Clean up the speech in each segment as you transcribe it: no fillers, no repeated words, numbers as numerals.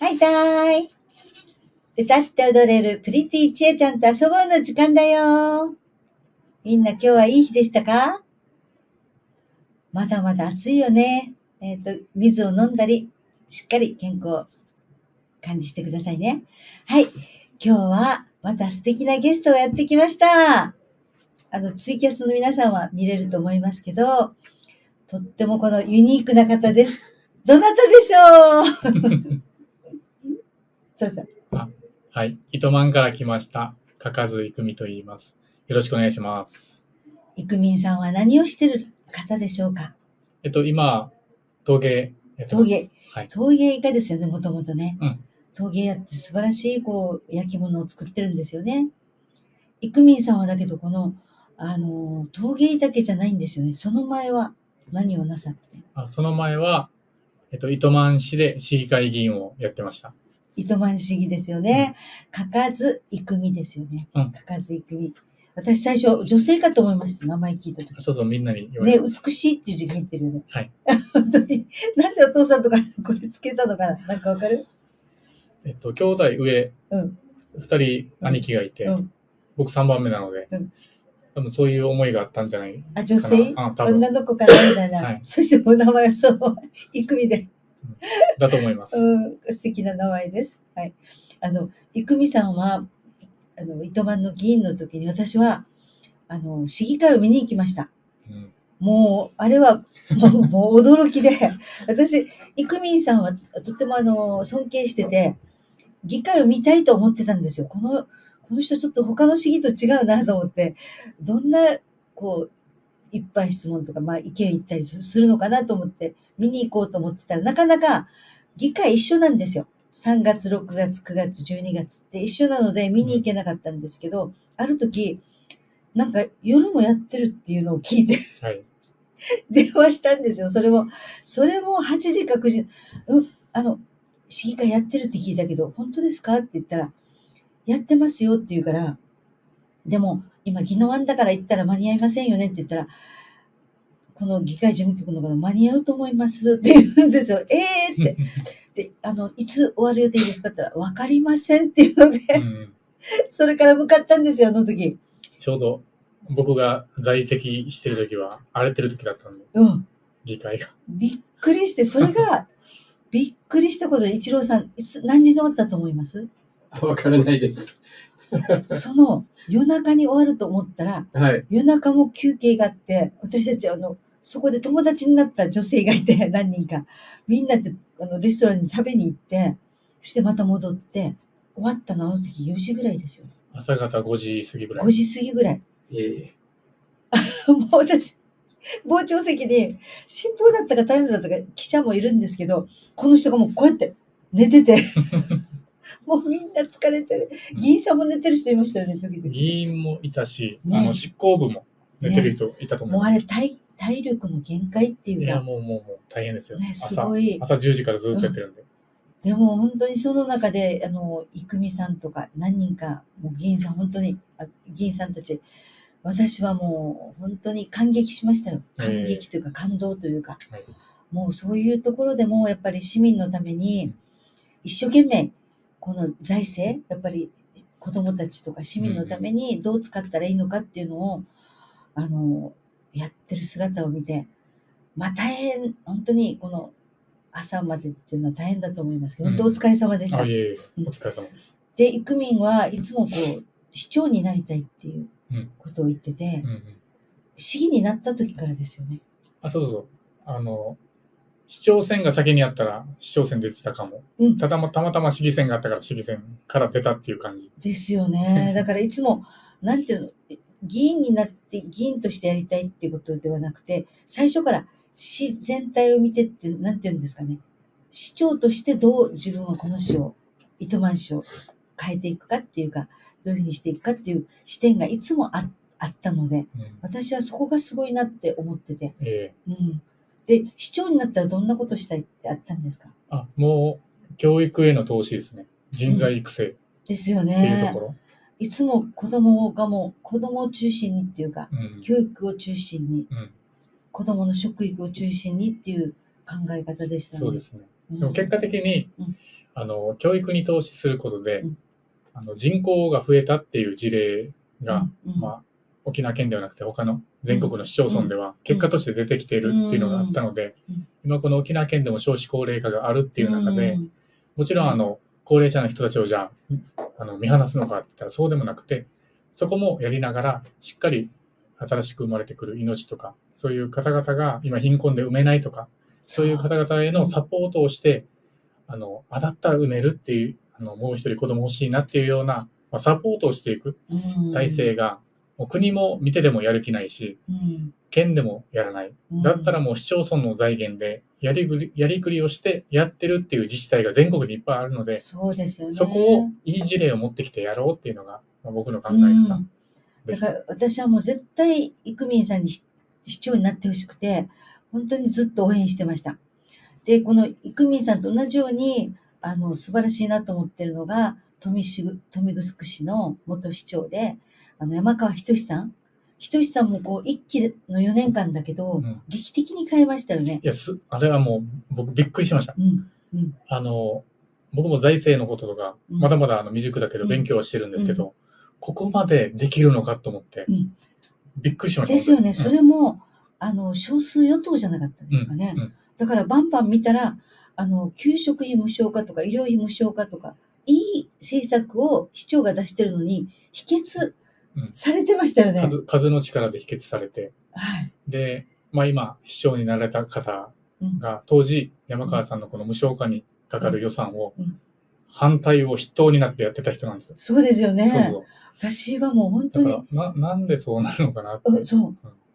はいたーい。歌って踊れるプリティちえちゃんと遊ぼうの時間だよ。みんな今日はいい日でしたか？まだまだ暑いよね。水を飲んだり、しっかり健康管理してくださいね。はい。今日はまた素敵なゲストがやってきました。ツイキャスの皆さんは見れると思いますけど、とってもこのユニークな方です。どなたでしょう？どうぞ。 はい。糸満から来ました。かかずいくみと言います。よろしくお願いします。 いくみんさんは何をしてる方でしょうか？ 今、陶芸やってます。 陶芸。はい。陶芸家ですよね、もともとね。陶芸やって素晴らしい、焼き物を作ってるんですよね。いくみんさんはだけど、陶芸だけじゃないんですよね。その前は何をなさって？ その前は、糸満市で市議会議員をやってました。 糸満市議ですよね。かかずいくみですよね。かかずいくみ。私最初、女性かと思いました。名前聞いたとき。 そうそう、みんなに言われます。 ね、美しいっていう字が入ってるよね。 はい。 本当に。なんでお父さんとかこれつけたのかな？なんかわかる？ 兄弟上、二人兄貴がいて、僕3番目なので、多分そういう思いがあったんじゃないかな。 女性？女の子かなみたいな。はい、そしてお名前はそう、いくみで。 だと思います。 素敵な名前です。はい。いくみさんは、糸満の議員の時に私は、市議会を見に行きました。もう、あれは、もう驚きで、私、いくみんさんはとても尊敬してて、議会を見たいと思ってたんですよ。この人ちょっと他の市議と違うなと思って、どんな、一般質問とか、意見言ったりするのかなと思って、見に行こうと思ってたら、なかなか議会一緒なんですよ。3月、6月、9月、12月って一緒なので見に行けなかったんですけど、ある時、なんか夜もやってるっていうのを聞いて、はい、電話したんですよ。それも8時か9時、市議会やってるって聞いたけど、本当ですかって言ったら、やってますよって言うから、でも、今、宜野湾だから行ったら間に合いませんよねって言ったら、この議会事務局の方間に合うと思いますって言うんですよ。って。で、いつ終わる予定ですかって言ったら、わかりませんっていうので、それから向かったんですよ、あの時。 ちょうど、僕が在籍してる時は、荒れてる時だったんで。議会が。 びっくりして、それが、びっくりしたことで、一郎さん、何時に終わったと思います？ わからないです。 夜中に終わると思ったら、はい、夜中も休憩があって、私たちそこで友達になった女性がいて、何人か。みんなでレストランに食べに行って、そしてまた戻って、終わったのあの時4時ぐらいですよね。 朝方5時過ぎぐらい。 5時過ぎぐらい。もう私、傍聴席に、新報だったかタイムズだったか記者もいるんですけど、この人がもうこうやって寝てて、もうみんな疲れてる。議員さんも寝てる人いましたよね、時々。 議員もいたし、執行部も寝てる人いたと思います。 もうあれ体力の限界っていうか。 いや、もう大変ですよ。 ね、すごい。 朝10時からずっとやってるんで。 でも本当にその中で、いくみさんとか何人か、もう議員さん本当に、議員さんたち、私はもう本当に感激しましたよ。感激というか感動というか。もうそういうところでもやっぱり市民のために一生懸命この財政、やっぱり子供たちとか市民のためにどう使ったらいいのかっていうのを、やってる姿を見て、大変、本当にこの朝までっていうのは大変だと思いますけど、本当お疲れ様でした。 お疲れ様です。 で、いくみんはいつも市長になりたいっていうことを言ってて、市議になった時からですよね。 そう。市長選が先にあったら市長選出てたかも。たまたま市議選があったから市議選から出たっていう感じ。 ですよね。だからいつも、なんていうの、議員になって議員としてやりたいっていうことではなくて、最初から市全体を見てって、なんていうんですかね。市長としてどう自分はこの市を、糸満市を変えていくかっていうか、どういうふうにしていくかっていう視点がいつもあったので、私はそこがすごいなって思ってて。で、市長になったらどんなことしたいってあったんですか？ もう、教育への投資ですね。人材育成。 ですよね。っていうところ。いつも子供を中心にっていうか、教育を中心に、子供の食育を中心にっていう考え方でしたね。 そうですね。でも結果的に、 教育に投資することで、 うん人口が増えたっていう事例が、 うんまあ、沖縄県ではなくて他の全国の市町村では結果として出てきているっていうのがあったので、今この沖縄県でも少子高齢化があるっていう中で、もちろん高齢者の人たちをじゃあ見放すのかって言ったらそうでもなくて、そこもやりながらしっかり新しく生まれてくる命とか、そういう方々が今貧困で産めないとか、そういう方々へのサポートをして、だったら産めるっていう、もう一人子供欲しいなっていうような、サポートをしていく体制が、もう国も見てでもやる気ないし、県でもやらない。だったらもう市町村の財源でやりくりをしてやってるっていう自治体が全国にいっぱいあるので、 そうですよね。 そこをいい事例を持ってきてやろうっていうのが、僕の考え方でした。 だから私はもう絶対イクミンさんに市長になってほしくて、本当にずっと応援してました。で、このイクミンさんと同じように、素晴らしいなと思ってるのが、豊見城市の元市長で、山川仁さん。仁さんも一期の4年間だけど、劇的に変えましたよね。 いや、あれはもう、僕びっくりしました。僕も財政のこととか、まだまだ未熟だけど勉強はしてるんですけど、ここまでできるのかと思って、びっくりしました。 ですよね。それも、少数与党じゃなかったんですかね。だからバンバン見たら、給食費無償化とか医療費無償化とか、いい政策を市長が出してるのに、否決されてましたよね。 数の力で否決されて。 はい。 で、今、市長になられた方が、当時、山川さんのこの無償化にかかる予算を、反対を筆頭になってやってた人なんですよ。 そうですよね。 そう。 私はもう本当に。 だからなんでそうなるのかなって。 そう。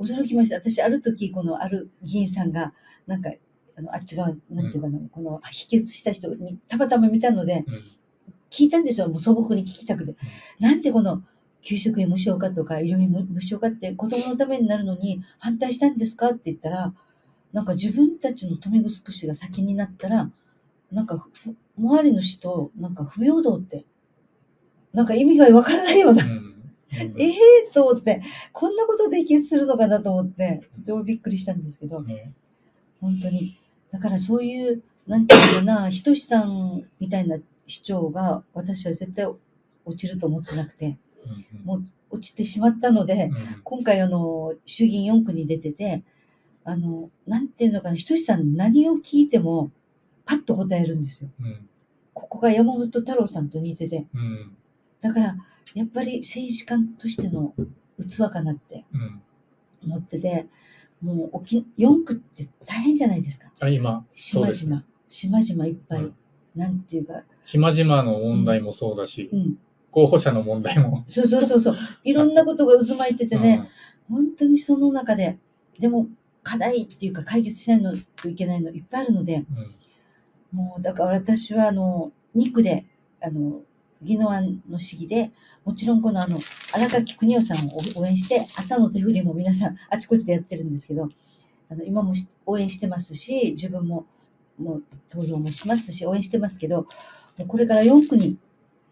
驚きました。私、ある時、ある議員さんが、なんか、あっち側、なんていうかな、この否決した人にたまたま見たので、聞いたんですよ。もう素朴に聞きたくて。なんでこの給食費無償化とか医療費無償化って子供のためになるのに反対したんですかって言ったら、なんか自分たちの豊見城市が先になったら、なんか周りの市となんか不平等って、なんか意味がわからないような。と思って、こんなことで否決するのかなと思って、とてもびっくりしたんですけど、本当に。だからそういう、なんていうかな、仁さんみたいな市長が私は絶対落ちると思ってなくて、もう落ちてしまったので、今回衆議院4区に出てて、なんていうのかな、仁さん何を聞いてもパッと答えるんですよ。ここが山本太郎さんと似てて。だから、やっぱり政治家としての器かなって思ってて、もう4区って大変じゃないですか。 今、 島々いっぱい、なんていうか。 島々の問題もそうだし、候補者の問題も。 そう。いろんなことが渦巻いててね、本当にその中で、でも課題っていうか解決しないのといけないのいっぱいあるので、もうだから私は2区で、宜野湾の市議で、もちろんこの荒垣邦夫さんを応援して、朝の手振りも皆さんあちこちでやってるんですけど、今も応援してますし、自分ももう投票もしますし、応援してますけど、もうこれから4区に、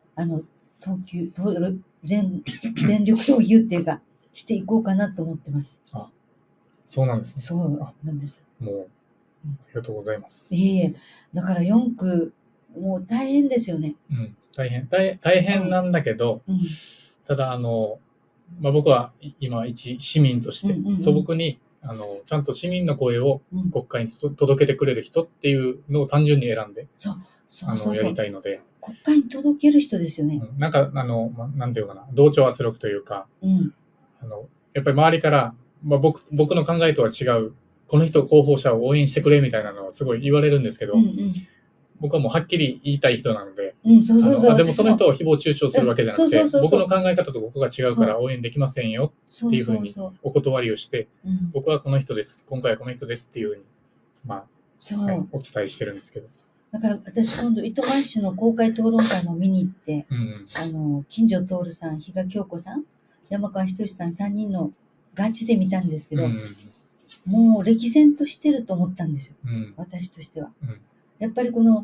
全力投球っていうか、していこうかなと思ってます。 そうなんですね。 そうなんです。 もう、ありがとうございます。 いえ、だから4区、もう大変ですよね。 大変なんだけど、ただ僕は今一市民として素朴にちゃんと市民の声を国会に届けてくれる人っていうのを単純に選んでやりたいので、 国会に届ける人ですよね。 なんかなんていうかな、同調圧力というか、やっぱり周りから、僕の考えとは違うこの人候補者を応援してくれみたいなのはすごい言われるんですけど、僕はもうはっきり言いたい人なので、でもその人を誹謗中傷するわけじゃなくて、僕の考え方と僕が違うから応援できませんよっていうふうにお断りをして、僕はこの人です、今回はこの人ですっていうふうに、お伝えしてるんですけど。 だから私今度糸満市の公開討論会も見に行って、金城徹さん、比嘉京子さん、山川仁さん3人のガチで見たんですけど、もう歴然としてると思ったんですよ、私としては。やっぱりこの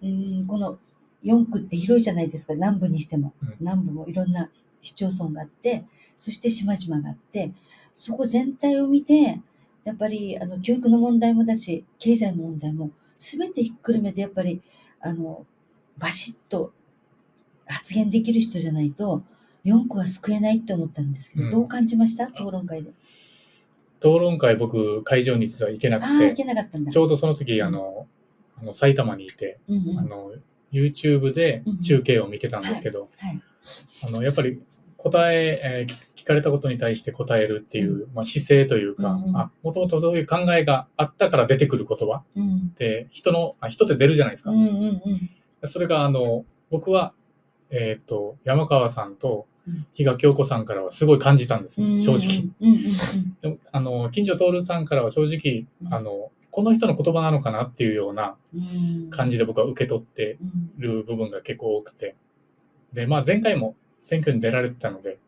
4区って広いじゃないですか、南部にしても。南部もいろんな市町村があって、そして島々があって、そこ全体を見て、やっぱり教育の問題もだし、経済の問題も、すべてひっくるめて、やっぱり、 バシッと発言できる人じゃないと、4区は救えないって思ったんですけど、どう感じました討論会で。 討論会僕、会場に実は行けなくて、 行けなかったんだ。 ちょうどその時、埼玉にいて、YouTube で中継を見てたんですけど、やっぱり聞かれたことに対して答えるっていう、姿勢というか、もともとそういう考えがあったから出てくる言葉って人って出るじゃないですか。それが僕は、山川さんと比嘉京子さんからはすごい感じたんですよ、正直。でも金城徹さんからは正直、この人の言葉なのかなっていうような感じで僕は受け取ってる部分が結構多くて。で、前回も選挙に出られてたので、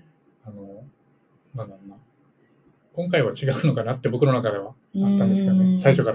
なんだろうな。今回は違うのかなって僕の中ではあったんですけどね、最初から。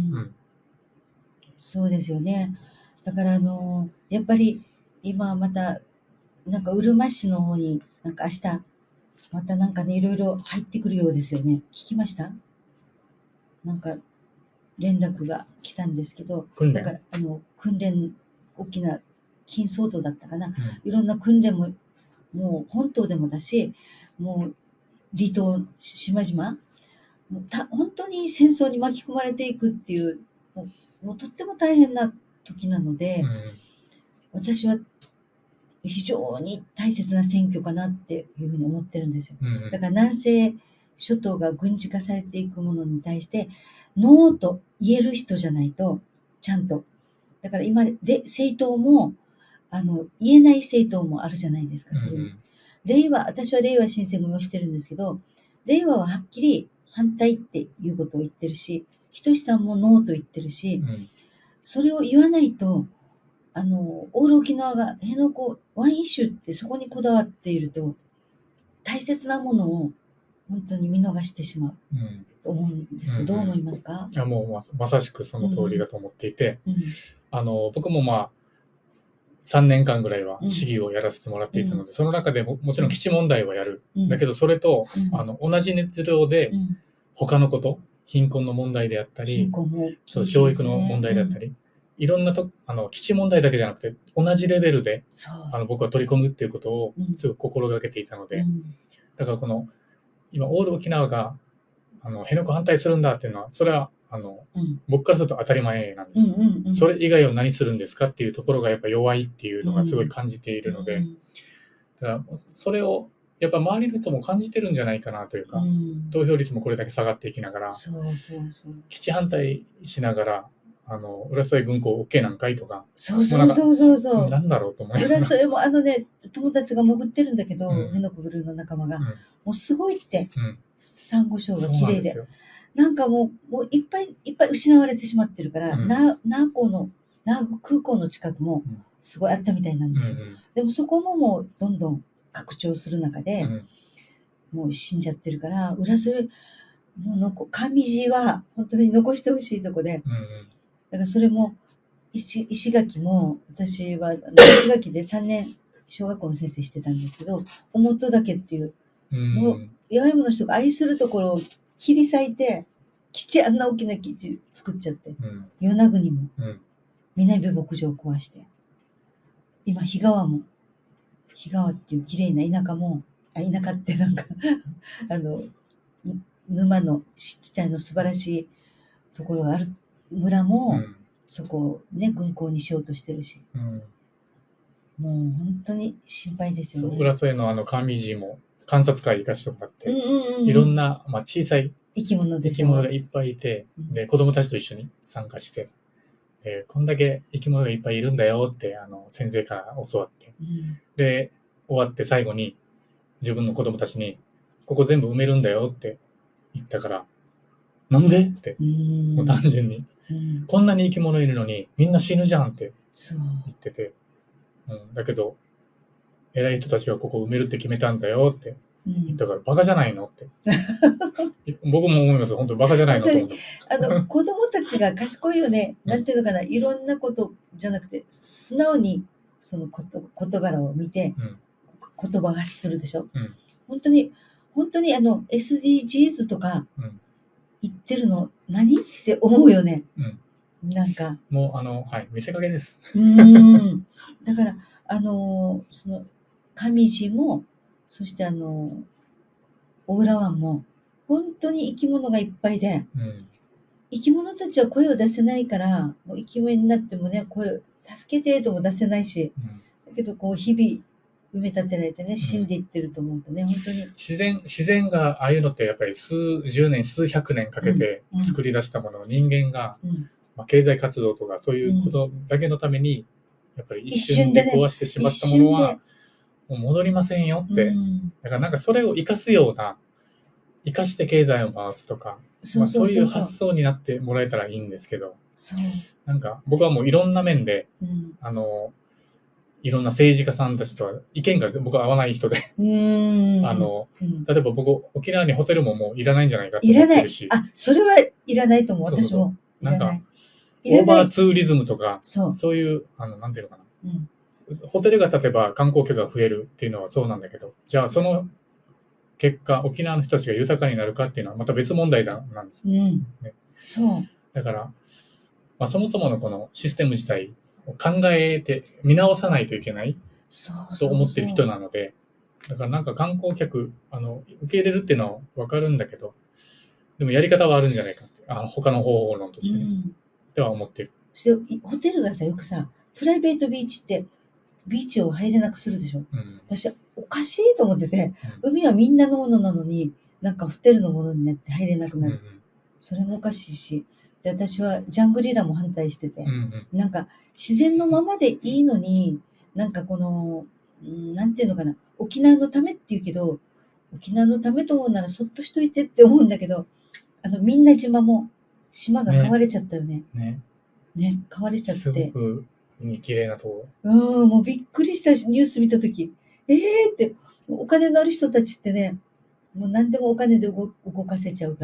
そうですよね。だからやっぱり今また、なんかうるま市の方になんか明日、またなんかね、いろいろ入ってくるようですよね。聞きました？なんか連絡が来たんですけど、だから訓練、大きな金騒動だったかな、いろんな訓練ももう本島でもだし、もう離島島々もう本当に戦争に巻き込まれていくっていう、もうとっても大変な時なので、私は非常に大切な選挙かなっていうふうに思ってるんですよ。だから南西諸島が軍事化されていくものに対してノーと言える人じゃないと、ちゃんと。だから今、政党も、言えない政党もあるじゃないですか、それに。私は令和新選組をしてるんですけど、令和ははっきり反対っていうことを言ってるし、仁さんもノーと言ってるし、それを言わないと、オール沖縄が辺野古ワンイシューってそこにこだわっていると、大切なものを本当に見逃してしまうと思うんですけど、どう思いますか？ もうまさしくその通りだと思っていて、僕も3年間ぐらいは市議をやらせてもらっていたので、その中でもちろん基地問題はやる。だけどそれと、同じ熱量で他のこと、貧困の問題であったり、教育の問題であったり、いろんな基地問題だけじゃなくて同じレベルで僕は取り込むっていうことをすごく心がけていたので、だから今オール沖縄が辺野古反対するんだっていうのは、それは僕からすると当たり前なんです。それ以外を何するんですかっていうところがやっぱ弱いっていうのがすごい感じているので、だからそれをやっぱ周りの人も感じてるんじゃないかなというか、投票率もこれだけ下がっていきながら、基地反対しながら浦添軍港 OK なんかいとか、なんだろうと思います。 浦添も友達が潜ってるんだけど、辺野古ブルーの仲間が、もうすごいって、サンゴ礁が綺麗で、なんかもういっぱい失われてしまってるから、那覇空港の近くもすごいあったみたいなんですよ。でもそこももうどんどん拡張する中で、もう死んじゃってるから、浦添もう上地は本当に残してほしいとこで、だからそれも石垣も、私は石垣で3年小学校の先生してたんですけど、表岳っていう、もう八重山の人が愛するところを切り裂いて、あんな大きな基地作っちゃって、与那国も、南部牧場を壊して、今日川っていう綺麗な田舎も、田舎ってなんか沼の湿地帯の素晴らしいところがある村も、そこをね、軍港にしようとしてるし、もう本当に心配ですよね。 浦添の上地も観察会行かせてもらって、いろんな、小さい生き物がいっぱいいて、で子供たちと一緒に参加して、でこんだけ生き物がいっぱいいるんだよって先生から教わって、で終わって最後に自分の子供たちにここ全部埋めるんだよって言ったから、なんでって、もう単純に、こんなに生き物いるのにみんな死ぬじゃんって言ってて、だけど偉い人たちがここ埋めるって決めたんだよって言ったから、バカじゃないのって僕も思います。本当にバカじゃないのと思って。 子供たちが賢いよね。なんていうのかな、いろんなことじゃなくて素直にその事柄を見て、言葉を発するでしょ。本当にSDGs とか言ってるの何って思うよね。 なんか。 もう、はい、見せかけです。 だから、その、上地も、そして小倉湾も、本当に生き物がいっぱいで、生き物たちは声を出せないから、もう生き物になってもね、声、助けてとも出せないし、だけど、こう、日々、埋め立てられてね、死んでいってると思うとね、本当に。 自然が、ああいうのってやっぱり数十年、数百年かけて作り出したものを人間が、経済活動とかそういうことだけのために、やっぱり一瞬で壊してしまったものは、もう戻りませんよって。だからなんかそれを生かすような、生かして経済を回すとか、そういう発想になってもらえたらいいんですけど、なんか僕はもういろんな面で、いろんな政治家さんたちとは意見が僕は合わない人で、例えば僕、沖縄にホテルももういらないんじゃないかって思ってるし。 それはいらないと思う、私も。 なんか、オーバーツーリズムとか、そういう、なんていうのかな。ホテルが例えば観光客が増えるっていうのはそうなんだけど、じゃあその結果、沖縄の人たちが豊かになるかっていうのはまた別問題なんです、ね。 そう。 だから、そもそものこのシステム自体を考えて見直さないといけないと思ってる人なので、だからなんか観光客、受け入れるっていうのはわかるんだけど、でもやり方はあるんじゃないかって、他の方法論としてね、では思ってる。 ホテルがさ、よくさ、プライベートビーチって、ビーチを入れなくするでしょ。私、おかしいと思ってて、海はみんなのものなのに、なんかホテルのものになって入れなくなる。それもおかしいし、で、私はジャングリラも反対してて、なんか自然のままでいいのに、なんかこの、なんていうのかな、沖縄のためって言うけど、沖縄のためと思うならそっとしといてって思うんだけど、みんな島が買われちゃったよね。買われちゃって。 すごく綺麗なところ。 もうびっくりしたニュース見たとき、って、お金のある人たちってね、もう何でもお金で動かせちゃうから。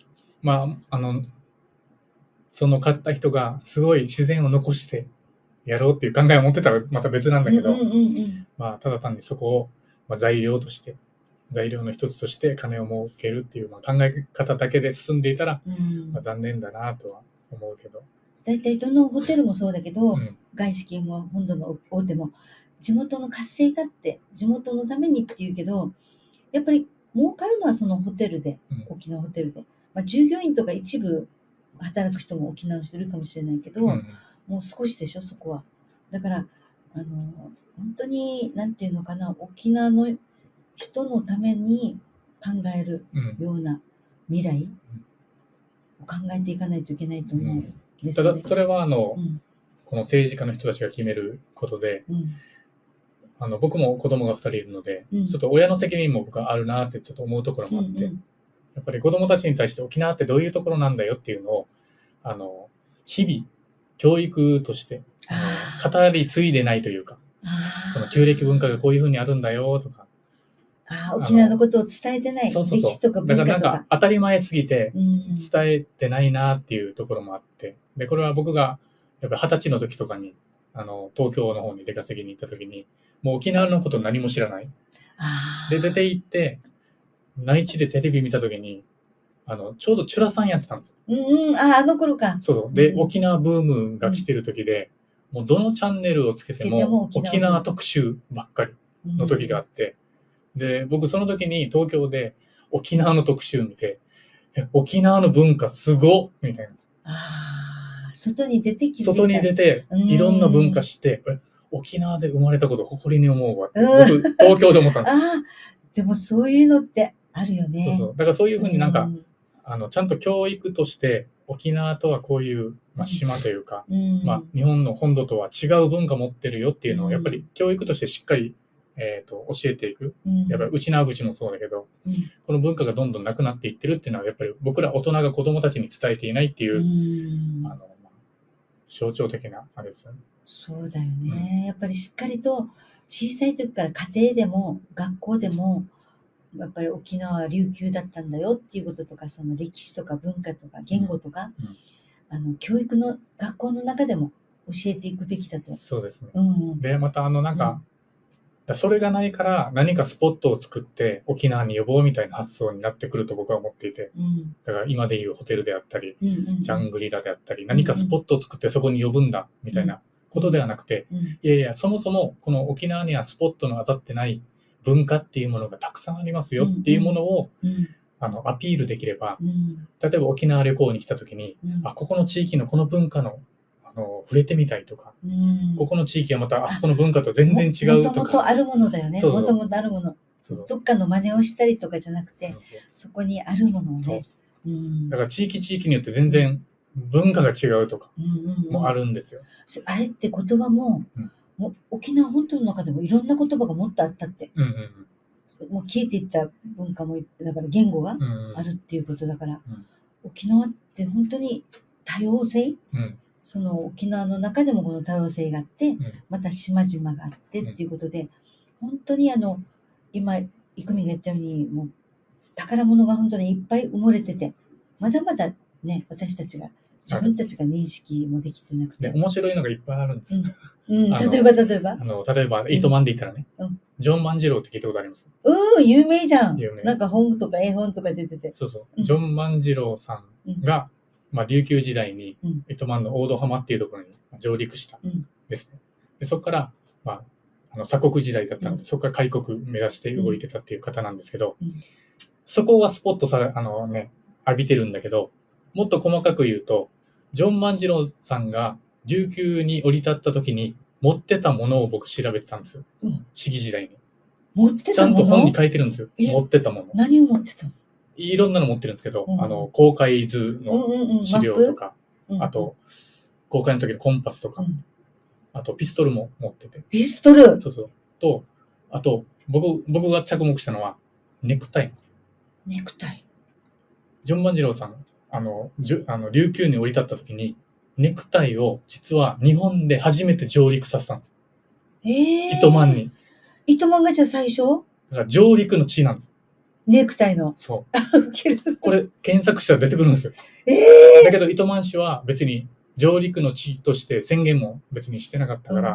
その買った人がすごい自然を残してやろうっていう考えを持ってたらまた別なんだけど、ただ単にそこを、材料の一つとして金を儲けるっていう、考え方だけで進んでいたら、残念だなとは思うけど。 大体どのホテルもそうだけど、外資系も本土の大手も、地元の活性化って、地元のためにっていうけど、やっぱり儲かるのはそのホテルで、沖縄ホテルで。従業員とか一部働く人も沖縄の人いるかもしれないけど、もう少しでしょ、そこは。だから、本当に、なんていうのかな、沖縄の人のために考えるような未来を考えていかないといけないと思うんですよね。 ただ、それはこの政治家の人たちが決めることで、僕も子供が2人いるので、ちょっと親の責任も僕はあるなってちょっと思うところもあって、やっぱり子供たちに対して沖縄ってどういうところなんだよっていうのを、日々教育として語り継いでないというか、その旧暦文化がこういうふうにあるんだよとか、 沖縄のことを伝えてない。歴史とか文化とか。 だからなんか当たり前すぎて伝えてないなっていうところもあって、で、これは僕がやっぱり20歳の時とかに、東京の方に出稼ぎに行った時に、もう沖縄のこと何も知らない。で、出て行って、内地でテレビ見た時に、ちょうどチュラさんやってたんですよ。 あの頃か。 そう。で、沖縄ブームが来てる時で、もうどのチャンネルをつけても沖縄特集ばっかりの時があって、で、僕その時に東京で沖縄の特集見て、沖縄の文化すごっみたいな。 外に出てきて。 外に出て、いろんな文化知って、沖縄で生まれたこと誇りに思うわって、僕東京で思ったんですよ。 でもそういうのってあるよね。 そう。だからそういうふうになんか、ちゃんと教育として沖縄とはこういう、島というか、日本の本土とは違う文化持ってるよっていうのをやっぱり教育としてしっかり教えていく。やっぱり内縄口もそうだけど、この文化がどんどんなくなっていってるっていうのはやっぱり僕ら大人が子供たちに伝えていないっていう、象徴的なあれですよね。 そうだよね。やっぱりしっかりと小さい時から家庭でも学校でもやっぱり沖縄は琉球だったんだよっていうこととか、その歴史とか文化とか言語とか、教育の学校の中でも教えていくべきだと。 そうですね。で、またなんか、 それがないから何かスポットを作って沖縄に呼ぼうみたいな発想になってくると僕は思っていて、だから今でいうホテルであったり、ジャングリラであったり、何かスポットを作ってそこに呼ぶんだみたいなことではなくて、いやいや、そもそもこの沖縄にはスポットの当たってない文化っていうものがたくさんありますよっていうものをアピールできれば、例えば沖縄旅行に来た時に、ここの地域のこの文化の触れてみたいとか、ここの地域はまたあそこの文化と全然違うとか。 もともとあるものだよね。もともとあるもの。どっかの真似をしたりとかじゃなくて、そこにあるものをね。 だから地域によって全然文化が違うとかもあるんですよ。 あれって言葉も、沖縄本島の中でもいろんな言葉がもっとあったって。もう消えていった文化も、だから言語があるっていうことだから、沖縄って本当に多様性、その沖縄の中でもこの多様性があって、また島々があってっていうことで、本当に今、イクミが言ったように、もう宝物が本当にいっぱい埋もれてて、まだまだね、私たちが、自分たちが認識もできてなくて。 面白いのがいっぱいあるんです。 例えば、 糸満で言ったらね、ジョン万次郎って聞いたことあります？ 有名じゃん。なんか本とか絵本とか出てて。 そうそう。ジョン万次郎さんが、琉球時代に糸満の大戸浜っていうところに上陸したんですね。でそこから、鎖国時代だったので、そこから開国目指して動いてたっていう方なんですけど、そこはスポット浴びてるんだけど、もっと細かく言うと、ジョン万次郎さんが琉球に降り立った時に持ってたものを僕調べてたんですよ。市議時代に。 持ってたもの？ ちゃんと本に書いてるんですよ。持ってたもの。 何を持ってたの？ いろんなの持ってるんですけど、公開図の資料とか、あと、公開の時のコンパスとか、あとピストルも持ってて。 ピストル？ そうそう。と、あと、僕が着目したのは、ネクタイ。 ネクタイ。 ジョン万次郎さん、琉球に降り立った時に、ネクタイを実は日本で初めて上陸させたんです。糸満に。 糸満がじゃあ最初？ だから上陸の地なんです。 ネクタイの。 そう。これ検索したら出てくるんですよ。だけど糸満市は別に上陸の地として宣言も別にしてなかったから、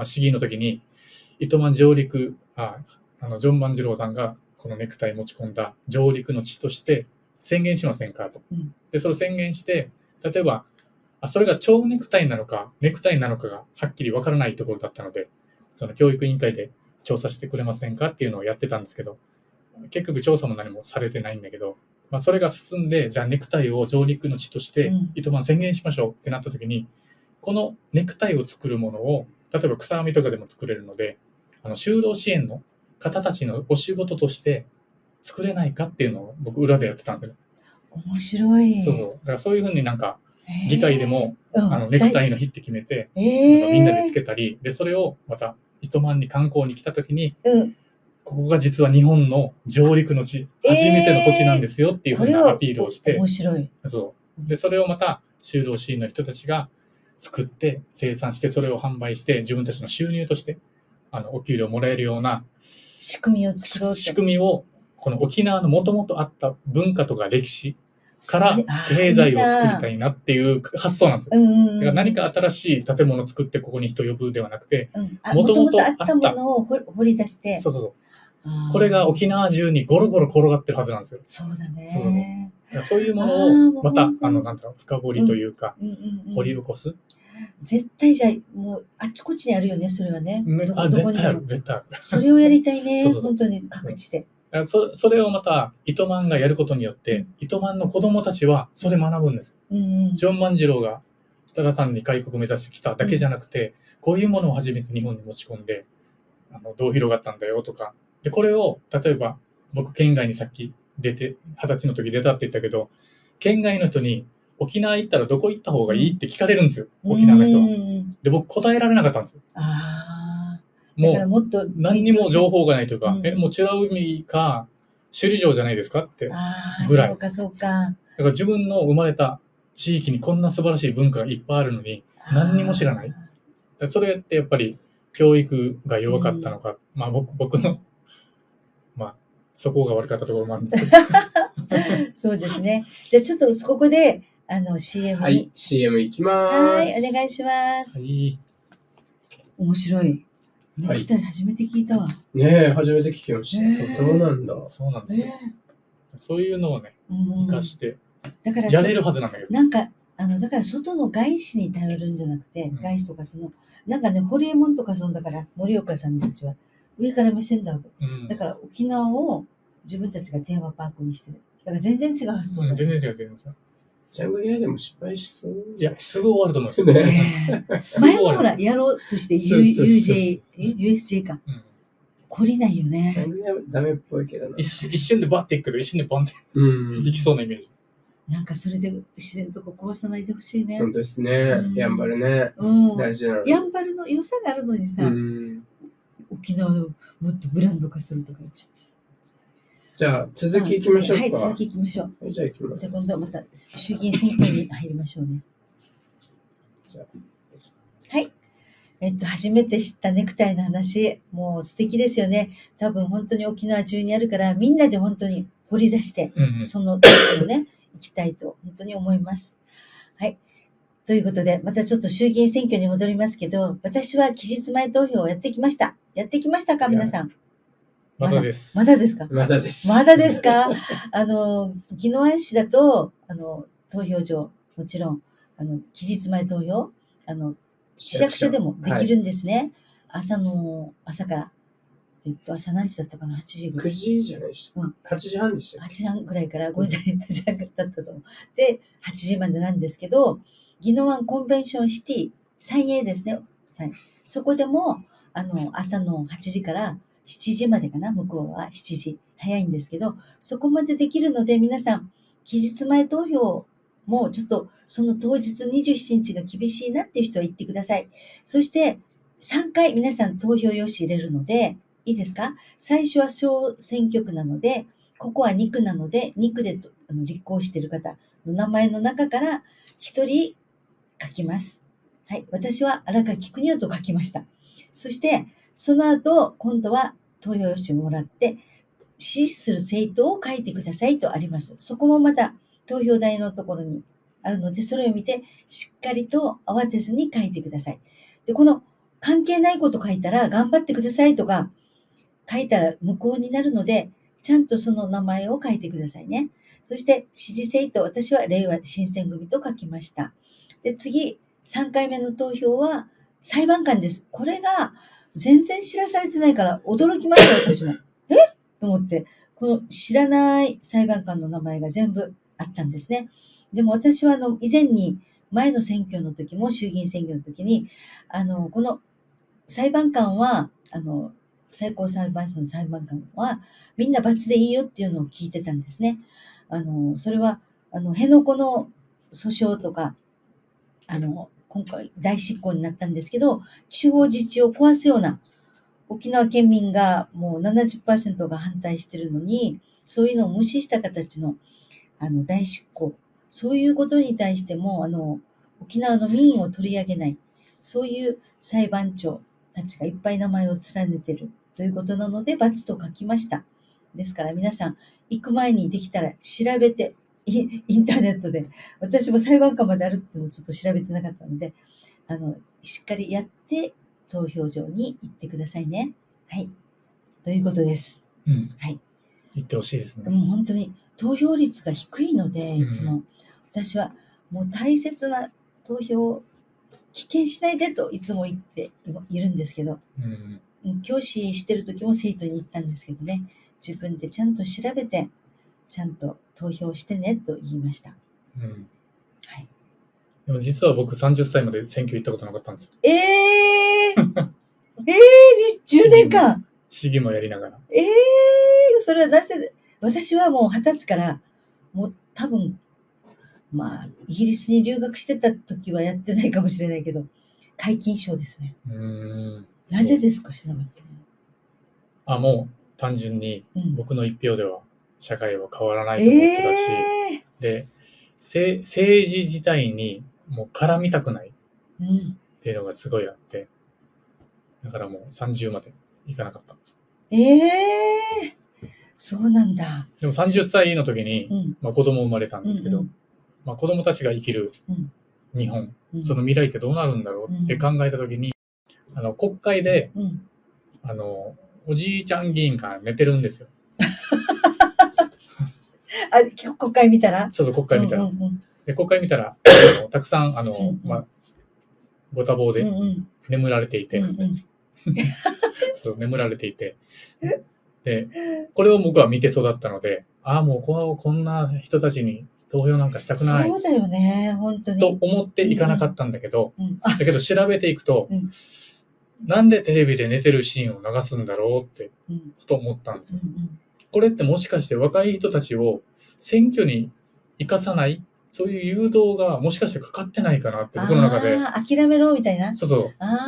市議の時に糸満上陸、ジョン万次郎さんがこのネクタイ持ち込んだ上陸の地として宣言しませんかと。で、それを宣言して、例えば、それが蝶ネクタイなのか、ネクタイなのかがはっきりわからないところだったので、その教育委員会で調査してくれませんかっていうのをやってたんですけど、結局調査も何もされてないんだけど、それが進んで、じゃあネクタイを上陸の地として糸満宣言しましょうってなった時に、このネクタイを作るものを、例えば草編みとかでも作れるので、就労支援の方たちのお仕事として作れないかっていうのを僕裏でやってたんですよ。 面白い。 そうそう。だからそういうふうになんか、議会でも、ネクタイの日って決めて、みんなでつけたり、で、それをまた糸満に観光に来た時に、ここが実は日本の上陸の地、初めての土地なんですよっていうふうなアピールをして、 面白い。 そう。で、それをまた就労支援の人たちが作って、生産して、それを販売して、自分たちの収入として、お給料もらえるような仕組みを作ろうと。 仕組みを、この沖縄のもともとあった文化とか歴史から経済を作りたいなっていう発想なんですよ。だから何か新しい建物を作ってここに人呼ぶではなくて、 もともとあったものを掘り出して。 そうそうそう。これが沖縄中にゴロゴロ転がってるはずなんですよ。 そうだね。 そういうものをまた、深掘りというか、掘り起こす。 絶対じゃあ、もう、あっちこっちにあるよね、それはね。 絶対ある、絶対ある。 それをやりたいね、本当に各地で。 それをまた、糸満がやることによって、糸満の子供たちはそれ学ぶんです。ジョン万次郎が、ただ単に開国を目指してきただけじゃなくて、こういうものを初めて日本に持ち込んで、どう広がったんだよとか。で、これを、例えば、僕、県外にさっき出て、20歳の時出たって言ったけど、県外の人に、沖縄行ったらどこ行った方がいいって聞かれるんですよ。沖縄の人は。で、僕答えられなかったんですよ。もう、何にも情報がないというか、もう美ら海か、首里城じゃないですかってぐらい。 そうか、そうか。 だから自分の生まれた地域にこんな素晴らしい文化がいっぱいあるのに、何にも知らない。それってやっぱり、教育が弱かったのか、僕の、そこが悪かったところもあるんですけど。 そうですね。じゃあちょっとここで、CM に。 はい、CM いきまーす。 はい、お願いします。 はい。 面白い。 はいネクタイ初めて聞いたわ。 ねえ、初めて聞きました。そうなんだ。 そうなんですよ。そういうのをね、 うん生かしてだからやれるはずなんだけど。 なんか、だから外の外資に頼るんじゃなくて、 うん外資とかなんかね、ホリエモンとかだから、森岡さんたちは上から目線だわけ。 うんだから沖縄を自分たちがテーマパークにしてる。だから全然違う発想だ、 うん、全然違う、全然違う。 ジャングリアでも失敗しそう。 いや、すぐ終わると思うんですよ。 ねすぐ前終わるんですよ。 もほら、やろうとしてそうそうそう USJ か。 うん懲りないよジャね。 ングリアはダメっぽいけどな。 一瞬でバッていくけど、一瞬でポンってうんい。きそうなイメージ。 なんかそれで自然とこ壊さないでほしいね本。当ですねう。んやんばるね。 うん。 大事なの。 やんばるの良さがあるのにさ、 うん。 沖縄をもっとブランド化するとか言っちゃって。 じゃあ、続きいきましょうか。 はい、続きいきましょう。 はい、じゃあ行きますじゃあ。今度はまた衆議院選挙に入りましょうね。 じゃあはい。初めて知ったネクタイの話、もう素敵ですよね。多分本当に沖縄中にあるから、みんなで本当に掘り出して、 うんうん。 その土地をね、行きたいと本当に思います。はい。ということで、またちょっと衆議院選挙に戻りますけど、私は期日前投票をやってきました。やってきましたか、皆さん。 まだです。 まだですかまだです。 まだですか宜野湾市だと、投票所、もちろん、期日前投票、市役所でもできるんですね。朝から。朝何時だったかな ?8 時ぐら 9 い。 時じゃないでした。 うん 8時半でしたっ 8時半ぐらいから、ごめんなさい、8時半だったと思う。で、8時までなんですけど、宜野湾コンベンションシティ、3A ですね。そこでも、朝の8時から7時までかな、向こうは7時。早いんですけど、そこまでできるので、皆さん、期日前投票もちょっと、その当日27日が厳しいなっていう人は言ってください。そして、3回皆さん投票用紙入れるので、いいですか？最初は小選挙区なので、ここは2区なので、2区で立候補している方の名前の中から1人書きます。はい。私は荒垣邦夫と書きました。そして、その後、今度は投票用紙をもらって、支持する政党を書いてくださいとあります。そこもまた投票台のところにあるので、それを見てしっかりと慌てずに書いてください。で、この関係ないこと書いたら頑張ってくださいとか書いたら無効になるので、ちゃんとその名前を書いてくださいね。そして支持政党、私は令和新選組と書きました。で、次、3回目の投票は裁判官です。これが全然知らされてないから驚きました、私も。と思って、この知らない裁判官の名前が全部あったんですね。でも私は以前に前の選挙の時も衆議院選挙の時に、この裁判官は、最高裁判所の裁判官はみんな罰でいいよっていうのを聞いてたんですね。それは、辺野古の訴訟とか、今回大執行になったんですけど、地方自治を壊すような沖縄県民がもう 70% が反対してるのに、そういうのを無視した形の、大執行。そういうことに対しても、沖縄の民意を取り上げない。そういう裁判長たちがいっぱい名前を連ねてるということなので、罰と書きました。ですから皆さん、行く前にできたら調べて、インターネットで、私も裁判官まであるっていうのをちょっと調べてなかったので、しっかりやって、投票所に行ってくださいね。はい。ということです。 うん。 はい。 言ってほしいですね。 もう本当に投票率が低いので、いつも、私はもう大切な投票を棄権しないでといつも言っているんですけど、教師してる時も生徒に言ったんですけどね、自分でちゃんと調べて、ちゃんと投票してねと言いました。 うん。 はい。 でも実は僕30歳まで選挙行ったことなかったんですよ。 10年間市議もやりながら。 それはなぜ、私はもう20歳から、もう多分、まあ、イギリスに留学してた時はやってないかもしれないけど、皆勤賞ですね。なぜですか、しなかったの？もう単純に僕の一票では社会は変わらないと思ってたし、で、政治自体にもう絡みたくないっていうのがすごいあって、だからもう30までいかなかった。 そうなんだ。 でも30歳の時に、子供生まれたんですけど、子供たちが生きる日本、その未来ってどうなるんだろうって考えた時に、国会でおじいちゃん議員が寝てるんですよ。 国会見たらそうそう、国会見たら。 うんうんうん、 で、国会見たら、たくさん、ご多忙で眠られていて、そう、眠られていて、で、これを僕は見て育ったので、もうこんな人たちに投票なんかしたくない。 そうだよね、本当に。 と思っていかなかったんだけど、だけど調べていくと、なんでテレビで寝てるシーンを流すんだろうって、ふと思ったんですよ。これってもしかして若い人たちを選挙に生かさない、そういう誘導がもしかしてかかってないかなって、僕の中で。 諦めろみたいな。 そうそう。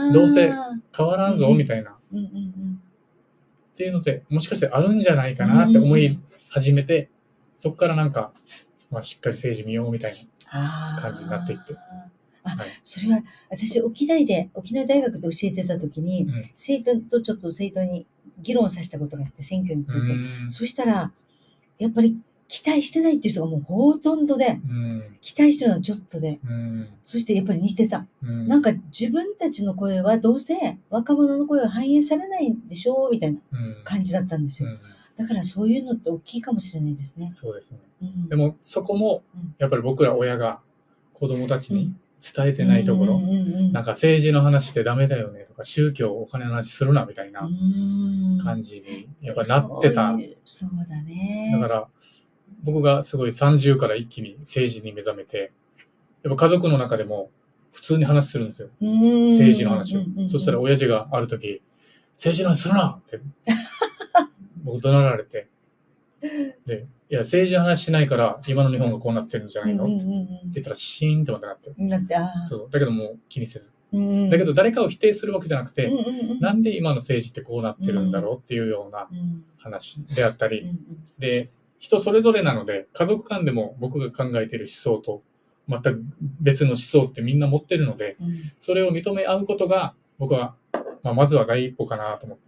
どうせ変わらんぞみたいな。っていうので、もしかしてあるんじゃないかなって思い始めて、そこからなんか、しっかり政治見ようみたいな感じになっていって。 それは、私、沖縄大学で教えてた時に、政党に議論させたことがあって、選挙について。そしたら、やっぱり期待してないっていう人がもうほとんどで、期待してるのはちょっとで、そしてやっぱり似てた。なんか自分たちの声はどうせ若者の声は反映されないんでしょうみたいな感じだったんですよ。だからそういうのって大きいかもしれないですね。 そうですね。でもそこも、やっぱり僕ら親が子供たちに伝えてないところ、なんか政治の話してダメだよねとか、宗教お金の話するなみたいな感じにやっぱなってた。 そうだね。 だから僕がすごい30から一気に政治に目覚めて、やっぱ家族の中でも普通に話するんですよ。政治の話を。そしたら親父がある時、政治の話するなって僕怒鳴られて、で、いや、政治の話しないから今の日本がこうなってるんじゃないのって言ったらシーンってまたなって。そう。だけどもう気にせず。だけど誰かを否定するわけじゃなくて、なんで今の政治ってこうなってるんだろうっていうような話であったり、で、人それぞれなので、家族間でも僕が考えている思想と全く別の思想ってみんな持ってるので、それを認め合うことが僕は、まずは第一歩かなと思って、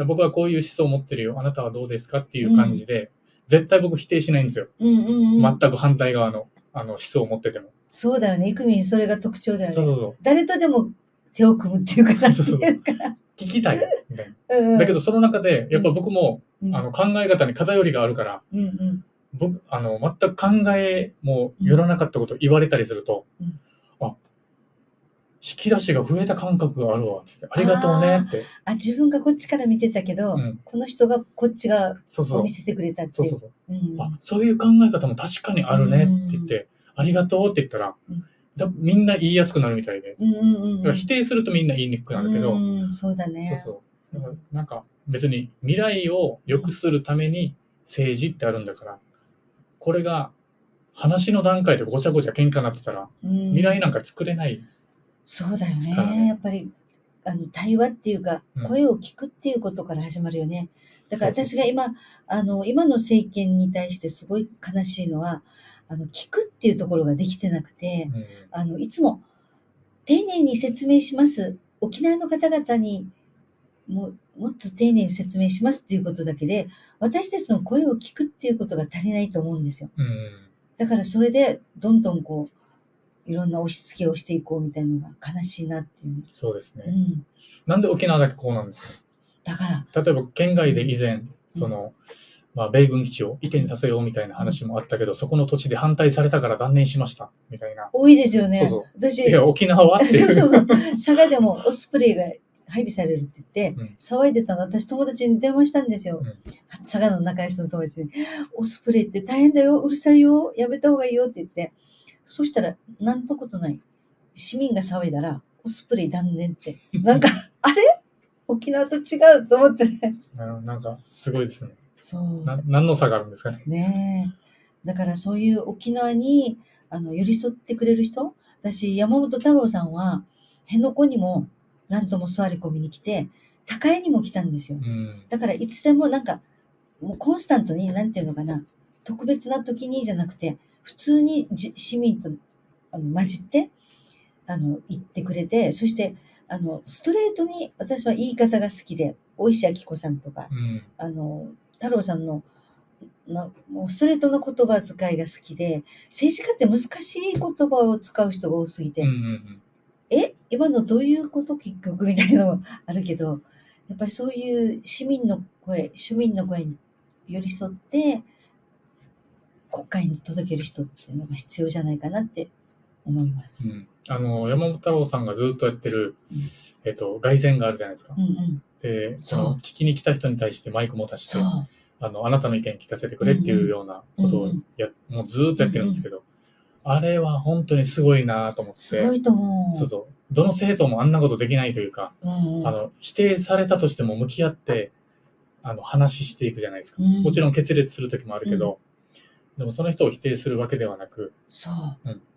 僕はこういう思想を持ってるよ、あなたはどうですかっていう感じで、絶対僕否定しないんですよ。全く反対側の思想を持ってても。 そうだよね。イクミンそれが特徴だよね。 そう誰とでも手を組むっていうかな。 聞きたいみたいな。だけどその中で、やっぱ僕も、考え方に偏りがあるから、僕、全く考えもよらなかったことを言われたりすると、引き出しが増えた感覚があるわ、つって。ありがとうねって。 自分がこっちから見てたけど、この人がこっちが見せてくれたっていう。 そういう考え方も確かにあるねって言って、ありがとうって言ったら、みんな言いやすくなるみたいで。否定するとみんな言いにくくなるけど、 そうだね。 なんか別に未来を良くするために政治ってあるんだから、これが話の段階でごちゃごちゃ喧嘩になってたら、未来なんか作れない。 そうだよね。やっぱり対話っていうか、声を聞くっていうことから始まるよね。だから私が今の政権に対してすごい悲しいのは、聞くっていうところができてなくて、いつも丁寧に説明します。沖縄の方々にもっと丁寧に説明しますっていうことだけで、私たちの声を聞くっていうことが足りないと思うんですよ。だからそれでどんどんいろんな押し付けをしていこうみたいなのが悲しいなっていう。 そうですね。なんで沖縄だけこうなんですか？ だから。 例えば県外で以前、米軍基地を移転させようみたいな話もあったけど、そこの土地で反対されたから断念しましたみたいな。 多いですよね。 私、いや、沖縄はっていう。 そう。佐賀でもオスプレイが配備されるって言って、騒いでたの。私友達に電話したんですよ。佐賀の仲良しの友達に。オスプレイって大変だよ。うるさいよ。やめた方がいいよって言って。そしたら、なんとことない。市民が騒いだら、オスプレイ断念って。なんか、あれ沖縄と違うと思ってね。 なんか、すごいですね。 そう。 何の差があるんですかね。 ねえ。だからそういう沖縄に、寄り添ってくれる人。私、山本太郎さんは、辺野古にも何度も座り込みに来て、高江にも来たんですよ。だからいつでもなんか、もうコンスタントに、なんていうのかな、特別な時にじゃなくて、普通に市民と混じって、言ってくれて、そして、ストレートに私は言い方が好きで、大石明子さんとか、太郎さんのもうストレートな言葉遣いが好きで、政治家って難しい言葉を使う人が多すぎて、今のどういうこと結局みたいなのもあるけど、 やっぱりそういう市民の声に寄り添って、国会に届ける人っていうのが必要じゃないかなって思います。 山本太郎さんがずっとやってる、凱旋があるじゃないですか。で、その聞きに来た人に対してマイク持たして、あなたの意見聞かせてくれっていうようなことをもうずっとやってるんですけど、あれは本当にすごいなと思って。 すごいと思う。 そう。どの政党もあんなことできないというか、否定されたとしても向き合って、話していくじゃないですか。もちろん決裂する時もあるけど、でもその人を否定するわけではなく。 そう。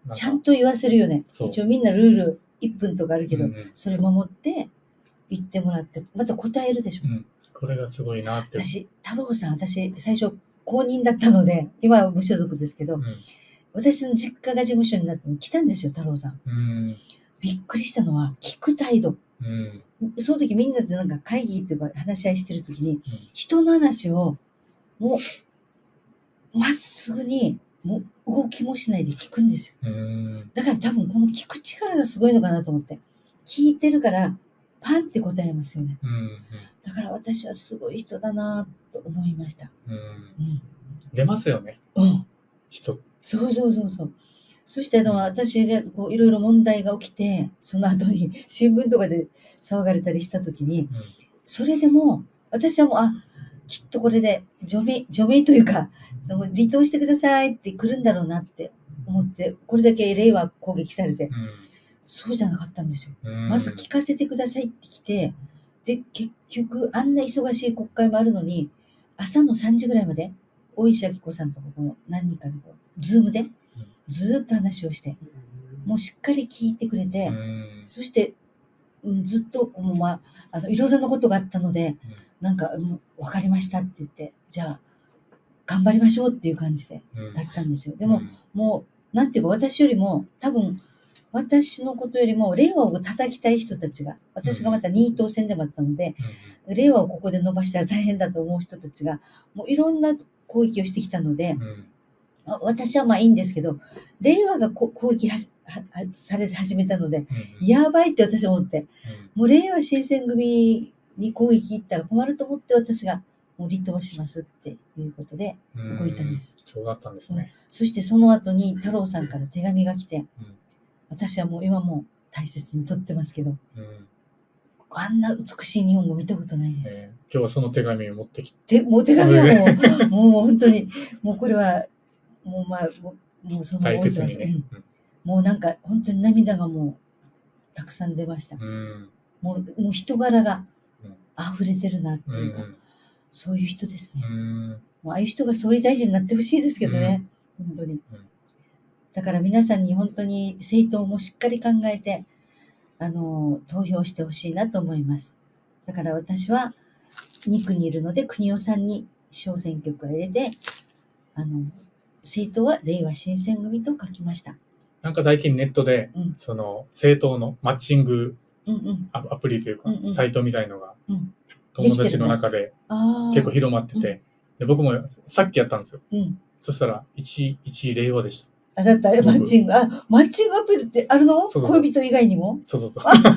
ちゃんと言わせるよね。一応みんなルール1分とかあるけど、それ守って言ってもらって、また答えるでしょ。 これがすごいなって。 太郎さん、私最初公認だったので、今は無所属ですけど、私の実家が事務所になって来たんですよ、太郎さん。びっくりしたのは、聞く態度。その時みんなでなんか会議というか話し合いしてる時に、人の話をもうまっすぐにもう動きもしないで聞くんですよ。だから多分この聞く力がすごいのかなと思って。聞いてるからパンって答えますよね。だから私はすごい人だなと思いました。 出ますよね。人。そう。 そして私がこういろいろ問題が起きて、その後に新聞とかで騒がれたりした時に、それでも私はもうきっとこれで除名というか離党してくださいって来るんだろうなって思って、これだけ令和攻撃されて、そうじゃなかったんですよ。まず聞かせてくださいって来て、で結局あんな忙しい国会もあるのに、朝の3時ぐらいまで大石晃子さんとこの何人かでズームでずっと話をして、もうしっかり聞いてくれて、そしてずっといろいろなことがあったので、なんか分かりましたって言って、じゃあ頑張りましょうっていう感じでだったんですよ。でももうなんていうか、私よりも多分私のことよりも令和を叩きたい人たちが、私がまた2位当選でもあったので、令和をここで伸ばしたら大変だと思う人たちがもういろんな攻撃をしてきたので、私はまあいいんですけど、令和が攻撃され始めたので、やばいって私は思って、もう令和新選組に攻撃行ったら困ると思って、私がもう離党しますっていうことで動いたんです。 そうだったんですね。 そしてその後に太郎さんから手紙が来て、私はもう今も大切に取ってますけど、あんな美しい日本語見たことないです。 今日はその手紙を持ってきて。 もう手紙はもう本当に、もうこれは、もうその大切にね。 もうなんか本当に涙がもうたくさん出ました。もう人柄が溢れてるなっていうか、そういう人ですね。もうああいう人が総理大臣になってほしいですけどね、本当に。だから皆さんに本当に政党もしっかり考えて、投票してほしいなと思います。だから私は2区にいるので、国尾さんに小選挙区を入れて、政党は令和新選組と書きました。 なんか最近ネットで、その政党のマッチングアプリというか、サイトみたいのが、友達の中で結構広まってて、で僕もさっきやったんですよ。そしたら1令和でした。 だったマッチングアプリってあるの？恋人以外にも？ そう。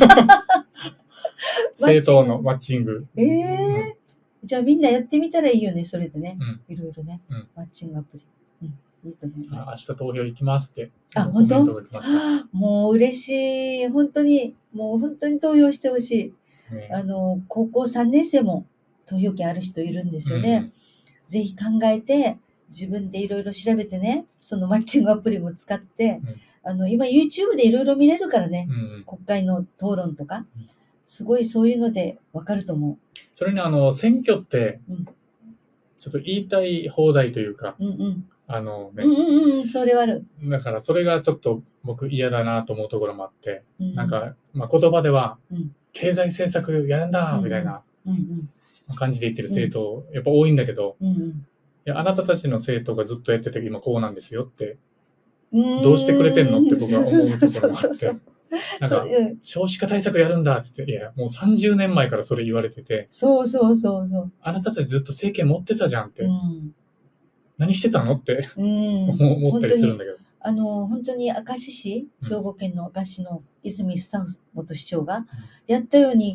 政党のマッチング。 じゃあみんなやってみたらいいよね、それでね。いろいろね。マッチングアプリ。いいと思います。 明日投票行きますって。 本当？もう嬉しい。本当に投票してほしい。高校3年生も投票権ある人いるんですよね。ぜひ考えて、自分でいろいろ調べてね、そのマッチングアプリも使って、今 YouTube でいろいろ見れるからね、国会の討論とか、すごいそういうのでわかると思う。 それに選挙って、ちょっと言いたい放題というか、 それはある。 だからそれがちょっと僕嫌だなと思うところもあって、なんか、言葉では、経済政策やるんだみたいな感じで言ってる政党、やっぱ多いんだけど、いやあなたたちの政党がずっとやってて今こうなんですよって、どうしてくれてんのって僕は思うところもあって、なんか少子化対策やるんだって言って、いやもう30年前からそれ言われてて、あなたたちずっと政権持ってたじゃんって、何してたのって思ったりするんだけど。 本当に明石市、兵庫県の明石の泉房穂元市長がやったように、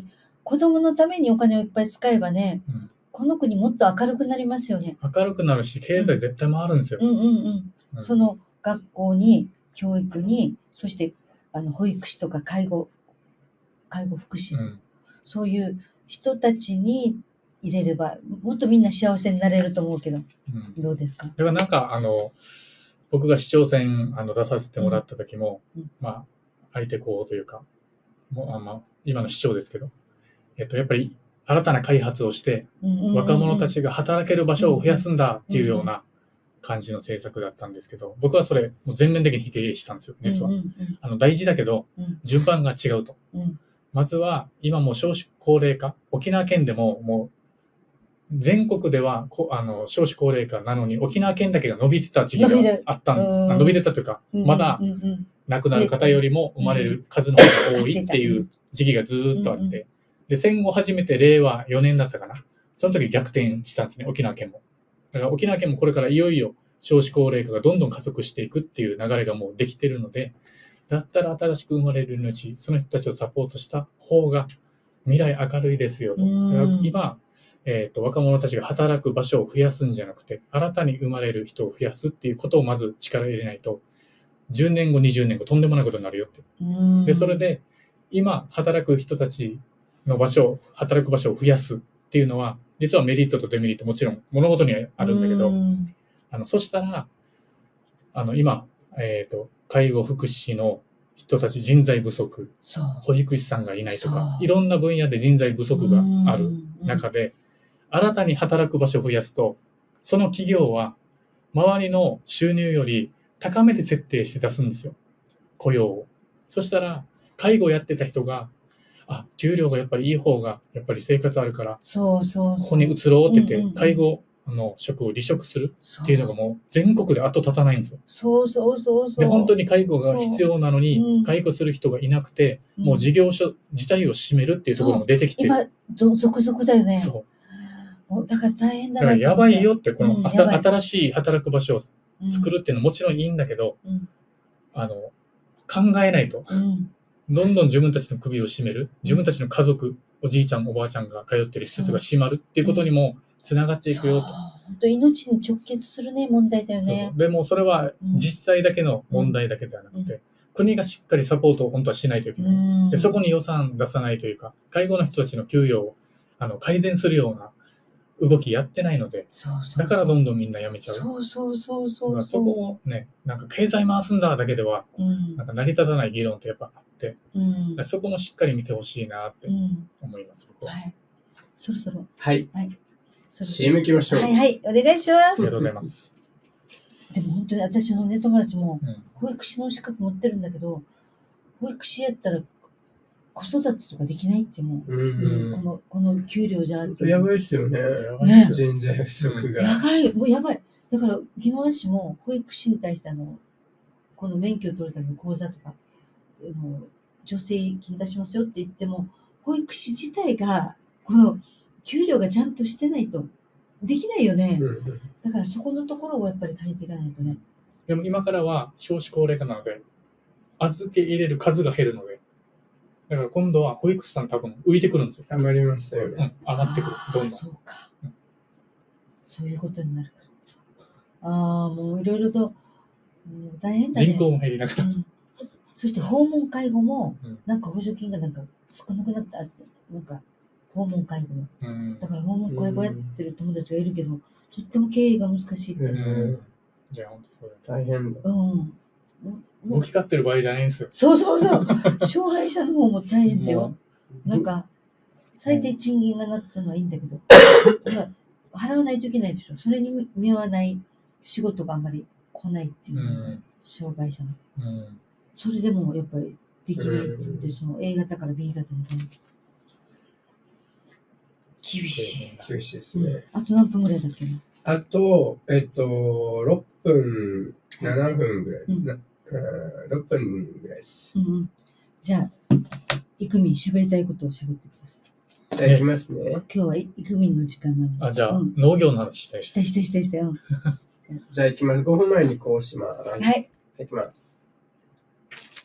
子供のためにお金をいっぱい使えばね、 うんこの国もっと明るくなりますよね。 明るくなるし、経済絶対回るんですよ。 うんうんうん。 うんその学校に、教育に、そして保育士とか介護福祉、 うんそういう人たちに入れれば、もっとみんな幸せになれると思うけど、 うんどうですか？ だからなんか、僕が市長選出させてもらった時も、 うんまあ、相手候補というか、今の市長ですけど、やっぱり新たな開発をして、若者たちが働ける場所を増やすんだっていうような感じの政策だったんですけど、僕はそれ、もう全面的に否定したんですよ、実は。大事だけど、順番が違うと。まずは、今もう少子高齢化、沖縄県でももう、全国では少子高齢化なのに、沖縄県だけが伸びてた時期があったんです。伸びてたというか、まだ亡くなる方よりも生まれる数の方が多いっていう時期がずーっとあって、で、戦後初めて令和4年だったかな。その時逆転したんですね、沖縄県も。だから沖縄県もこれからいよいよ少子高齢化がどんどん加速していくっていう流れがもうできてるので、だったら新しく生まれる命、その人たちをサポートした方が未来明るいですよと。だから今、若者たちが働く場所を増やすんじゃなくて、新たに生まれる人を増やすっていうことをまず力入れないと、10年後、20年後、とんでもないことになるよって。で、それで、今、働く人たちの働く場所を増やすっていうのは、実はメリットとデメリットもちろん物事にはあるんだけど、そしたら、今、介護福祉の人たち人材不足、保育士さんがいないとか、いろんな分野で人材不足がある中で、新たに働く場所を増やすと、その企業は周りの収入より高めて設定して出すんですよ。雇用を。そしたら、介護やってた人が、給料がやっぱりいい方が、やっぱり生活あるから、ここに移ろうって言って、介護の職を離職するっていうのがもう全国で後立たないんですよ。で、本当に介護が必要なのに、介護する人がいなくて、もう事業所自体を閉めるっていうところも出てきてる。 今、続々だよね。 そう。 だから大変だな。だからやばいよって、この新しい働く場所を作るっていうのはもちろんいいんだけど、考えないと。どんどん自分たちの首を絞める。自分たちの家族、おじいちゃん、おばあちゃんが通ってる施設が閉まるっていうことにもつながっていくよと。 本当命に直結するね、問題だよね。 でもそれは実際だけの問題だけではなくて、国がしっかりサポートを本当はしないといけない。で、そこに予算出さないというか、介護の人たちの給与を改善するような動きやってないので、だからどんどんみんな辞めちゃう。そこをね、なんか経済回すんだだけでは、なんか成り立たない議論ってやっぱあって、そこもしっかり見てほしいなって思います、僕は。 そろそろ。 はい。CM 行きましょう。 はいはい、お願いします。 ありがとうございます。 でも本当に私のね、友達も、保育士の資格持ってるんだけど、保育士やったら子育てとかできないってもう、この給料じゃ。 やばいっすよね。人材不足が。 もうやばい。だから、宜野湾市も保育士に対してこの免許を取るための講座とか、助成金出しますよって言っても、保育士自体が、この給料がちゃんとしてないとできないよね。だからそこのところをやっぱり変えていかないとね。 でも今からは少子高齢化なので、預け入れる数が減るので、だから今度は保育士さん多分浮いてくるんですよ。 余りましたよね。 上がってくる。どんどん。 そうか。そういうことになるから。もういろいろと、大変だね。 人口も減りながら。 そして訪問介護も、なんか補助金がなんか少なくなった。なんか訪問介護も。だから訪問介護やってる友達がいるけど、とっても経営が難しいって。 いや、本当そうだ。 大変だ。 大きかってる場合じゃないんですよ。 そう。障害者の方も大変だよ。なんか、最低賃金がなったのはいいんだけど、払わないといけないでしょ。それに見合わない仕事があんまり来ないっていう、障害者の。それでもやっぱりできないって、その A 型から B 型に厳しい。 厳しいですね。 あと何分ぐらいだっけな。 あと、6分、7分ぐらい。6分ぐらいです。 じゃあ、イクミン、喋りたいことを喋ってください。 じゃあ、いきますね。 今日はイクミンの時間なので。 じゃあ、農業の話したいです。 したい。 じゃあ、いきます。5分前にこうします。 はい。 いきます。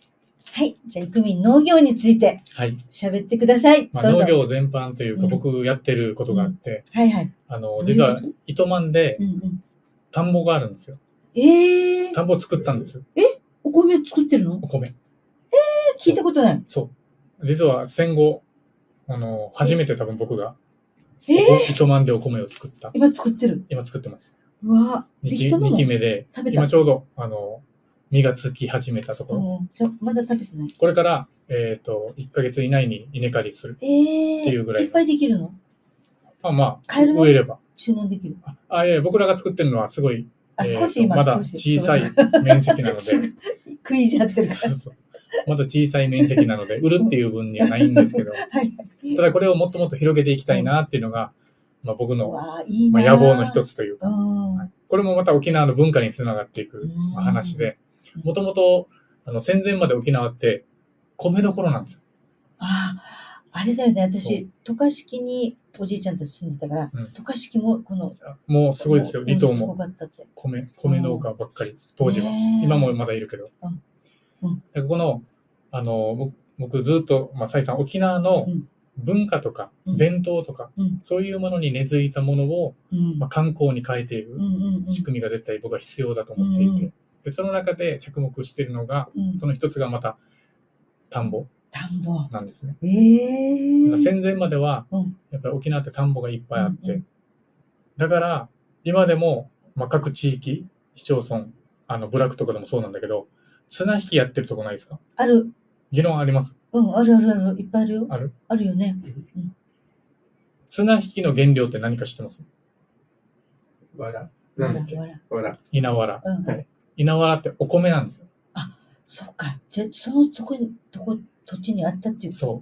はい。じゃあ、いくみん農業についてはい。 喋ってください。 まあ、 どうぞ農業全般というか、 うん僕やってることがあって、 はいはい。 実は糸満でうんうん。 田んぼがあるんですよ。 ええ田んぼを作ったんです。 お米作ってるのお米。 聞いたことない。 そう。実は戦後、初めて多分僕が、糸満でお米を作った。 今作ってる。 今作ってます。 うわできたの 2 も期目で、 食べた今ちょうど、実がつき始めたところ。 じゃあまだ食べてない。 これから、1ヶ月以内に稲刈りする。っていうぐらい。 いっぱいできるのまあ、 買えるの植えれば。 注文できる。 いや、僕らが作ってるのはすごい、 少し今まだ小さい面積なので。 食いじゃってるから。 そうそう。まだ小さい面積なので、売るっていう分にはないんですけど、 はいただこれをもっともっと広げていきたいなっていうのが、まあ、僕のいい野望の一つというか、 はいこれもまた沖縄の文化につながっていく話で、もともと戦前まで沖縄って米どころなんですよ。 あれだよね、私、渡嘉敷におじいちゃんたち住んでたから、渡嘉敷ももうすごいですよ、離島もすごかったって米農家ばっかり、当時は。今もまだいるけど。だからこの、僕ずっと、まあ、サイさん、沖縄の文化とか、伝統とか、そういうものに根付いたものを、まあ、観光に変えていく仕組みが絶対僕は必要だと思っていて、でその中で着目しているのが、その一つがまた田んぼなんですね。戦前までは、やっぱり沖縄って田んぼがいっぱいあって、だから今でも、まあ、各地域、市町村、部落とかでもそうなんだけど、綱引きやってるとこないですか？ ある。 議論あります？ ある。いっぱいあるよ。 あるよね。 綱引きの原料って何か知ってます？ わら。なんだっけ？わら。 稲わら。稲わらってお米なんですよ。 そうか。じゃその土地にあったっていう。 そう。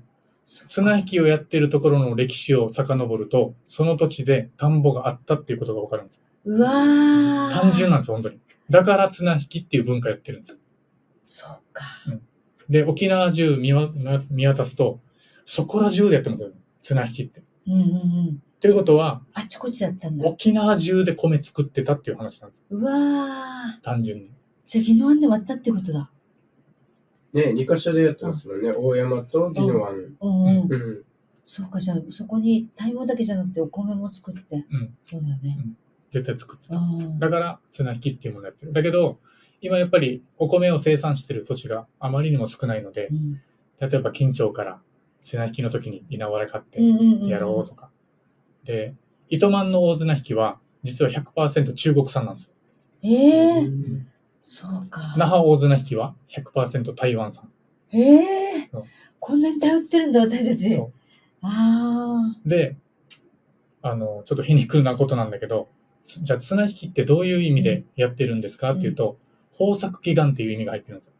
綱引きをやってるところの歴史を遡ると、その土地で田んぼがあったっていうことがわかるんですよ。 うわー。 単純なんですよ、本当に。だから綱引きっていう文化やってるんですよ。 そうか。 で、沖縄中見渡すと、そこら中でやってますよ、綱引きって。ということは、 あちこちだったんだ。 沖縄中で米作ってたっていう話なんです。 うわー。 単純に。 じゃあ、宜野湾で割ったってことだ。 ね、2カ所でやってますもんね。大山と宜野湾。 そうか、じゃあ、そこにタイムだけじゃなくてお米も作って。そうだよね。絶対作ってた。だから、綱引きっていうものをやってる。だけど、今やっぱりお米を生産している土地があまりにも少ないので、例えば近町から綱引きの時に稲わら買ってやろうとか。で、糸満の大綱引きは実は 100% 中国産なんですよ。そうか。那覇大綱引きは 100% 台湾産。 こんなに頼ってるんだ、私たち。そう。 で、ちょっと皮肉なことなんだけど、じゃあ綱引きってどういう意味でやってるんですかっていうと、豊作祈願っていう意味が入ってるんですよ。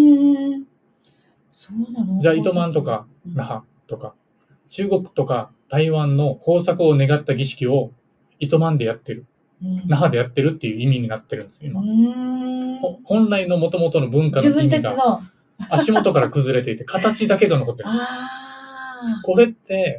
そうなの？ じゃあ糸満とか那覇とか、中国とか台湾の豊作を願った儀式を糸満でやってる。那覇でやってるっていう意味になってるんです、今。本来の元々の文化の意味が足元から崩れていて、形だけが残ってる。これって、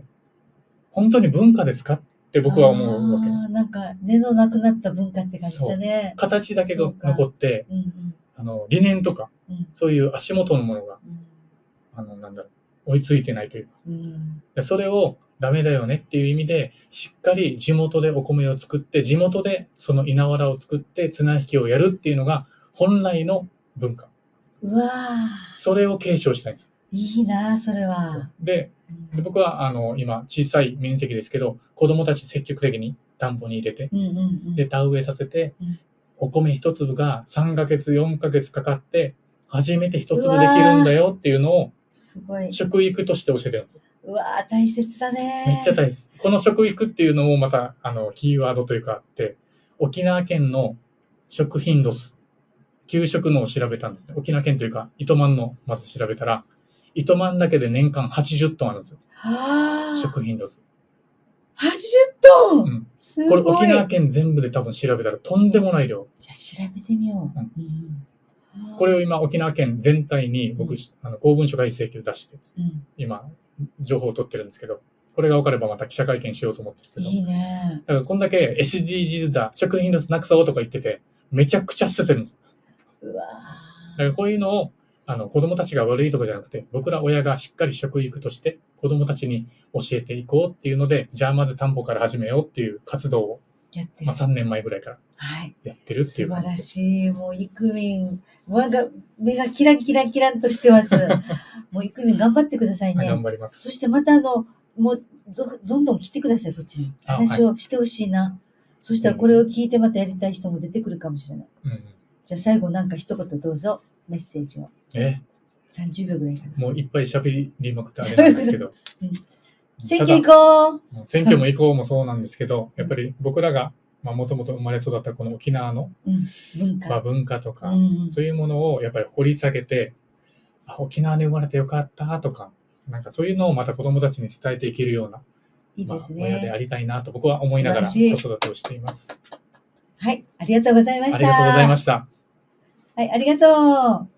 本当に文化ですかって僕は思うわけ。 なんか、根のなくなった文化って感じだね。 形だけが残って、理念とか、そういう足元のものが、追いついてないというか。それをダメだよねっていう意味で、しっかり地元でお米を作って、地元でその稲わらを作って綱引きをやるっていうのが本来の文化。それを継承したいんです。 いいな、それは。 で僕は今小さい面積ですけど、子供たち積極的に田んぼに入れて、で田植えさせて、お米一粒が3ヶ月4ヶ月かかって初めて一粒できるんだよっていうのを食育として教えてるんですよ。 大切だね。 めっちゃ大切。この食育っていうのもまたキーワードというかあって、沖縄県の食品ロス、給食のを調べたんですね。沖縄県というか糸満のまず調べたら、糸満だけで年間80トンあるんですよ。食品ロス。 80トン、すごい。 これ沖縄県全部で多分調べたらとんでもない量。 じゃあ調べてみよう。これを今沖縄県全体に僕、公文書改正請求出して、今情報を取ってるんですけど、これが分かればまた記者会見しようと思ってるけど。 いいね。 だからこんだけ SDGs だ、食品ロスなくそうとか言ってて、めちゃくちゃ捨ててるんです。だからこういうのを子供たちが悪いとかじゃなくて、僕ら親がしっかり食育として子供たちに教えていこうっていうので、じゃあまず田んぼから始めようっていう活動を、 やってる。 3年前ぐらいからやってるっていう素晴ら感じです。 しい。もう、イクミン、目がキランキランキランとしてます。もう、イクミン頑張ってくださいね。 頑張ります。 そしてまたもう、どんどん来てください、こっちに。話をしてほしいな。そしたらこれを聞いてまたやりたい人も出てくるかもしれない。じゃあ最後なんか一言どうぞ、メッセージを。30秒ぐらいかな。もういっぱい喋りまくってあれなんですけど。 選挙行こう。 選挙も行こうもそうなんですけど、やっぱり僕らがもともと生まれ育ったこの沖縄の文化とか、そういうものをやっぱり掘り下げて、沖縄に生まれてよかったとか、なんかそういうのをまた子供たちに伝えていけるような、 いいですね。 親でありたいなと僕は思いながら子育てをしています。 はい、ありがとうございました。 ありがとうございました。 はい、ありがとう。